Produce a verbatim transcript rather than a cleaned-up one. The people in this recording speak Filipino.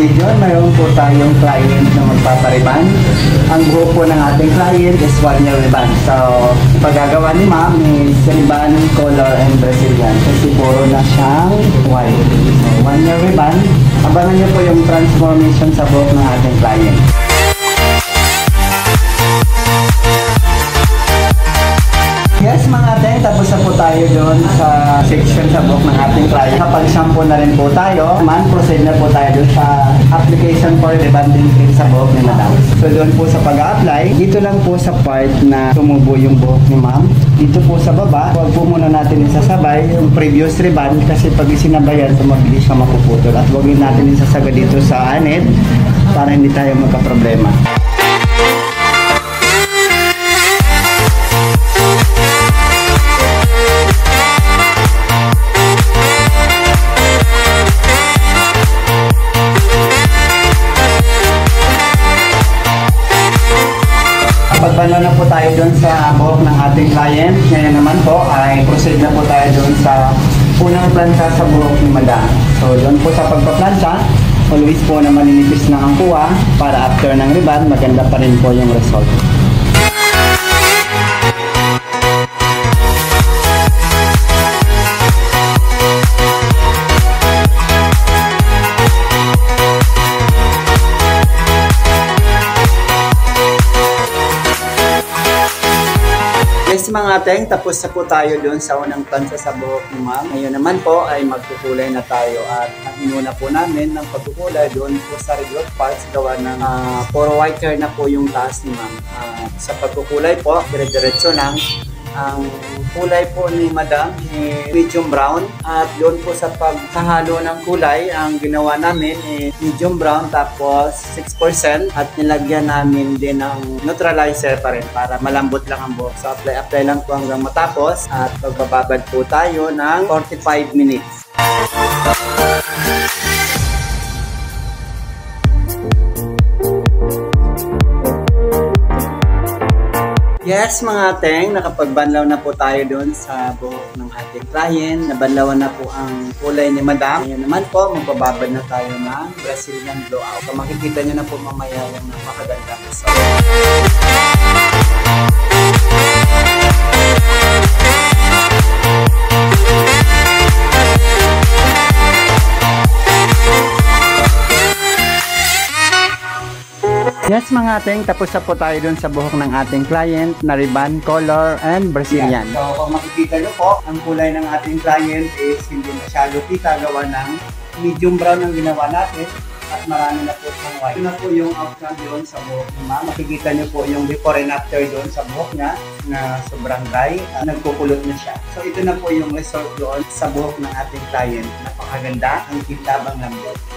video, mayroon po tayong client na magpapariban. Ang buhok po ng ating client is one year ribbon. So, pagagawa ni ma'am is ribbon, color, and Brazilian. Kasi puro na siyang white. So, one year ribbon. Abangan niyo po yung transformation sa buhok ng ating client. Yes mga ate, tapos na po tayo doon sa section sa buhok ng ating client. Kapag shampoo na rin po tayo, man proceed na po tayo doon sa application for rebonding cream sa buhok ni madam. So doon po sa pag-a-apply, dito lang po sa part na tumubo yung buhok ni ma'am. Dito po sa baba, huwag po muna natin isasabay yung previous rebond kasi pag isinabayan, so mabilis siya mapuputol. At huwag natin isasagad dito sa anid para hindi tayo magka-problema. Pagbanlaw na po tayo doon sa buhok ng ating client. Ngayon naman po ay proceed na po tayo doon sa unang plancha sa buhok ni madam. So doon po sa pagpaplansya, always po na maninipis na ang kuha para after ng ribbon, maganda pa rin po yung result. Yes mga ateng, tapos na po tayo doon sa unang plancha sa buhok ni ma'am. Ngayon naman po ay magkukulay na tayo at ang inuna po namin ng pagkukulay doon po sa regular parts gawa ng uh, puro white hair na po yung taas ni ma'am. Uh, sa pagkukulay po, dire-diretso lang. Ang kulay po ni madam ay medium brown at doon po sa pagkahalo ng kulay ang ginawa namin ay medium brown tapos six percent at nilagyan namin din ng neutralizer pa rin para malambot lang ang buhok. So apply apply lang po hanggang matapos at pagbababad po tayo ng forty-five minutes. Yes mga ateng, nakapagbanlaw na po tayo doon sa buhok ng ating client. Nabanlawan na po ang kulay ni madam. Ngayon naman po, magbababad na tayo ng Brazilian blowout. So makikita nyo na po mamaya yung napakaganda result. Yes mga ateng, tapos na po tayo dun sa buhok ng ating client na ribbon, color, and Brazilian. Yeah. So kung makikita nyo po, ang kulay ng ating client is hindi masyado kita gawa ng medium brown ang ginawa natin at marami na po ng white. Ito na po yung outcome doon sa buhok ni ma'am. Makikita nyo po yung before and after doon sa buhok niya na sobrang dry at nagkukulot na siya. So ito na po yung result doon sa buhok ng ating client. Napakaganda, ang kitabang lambot.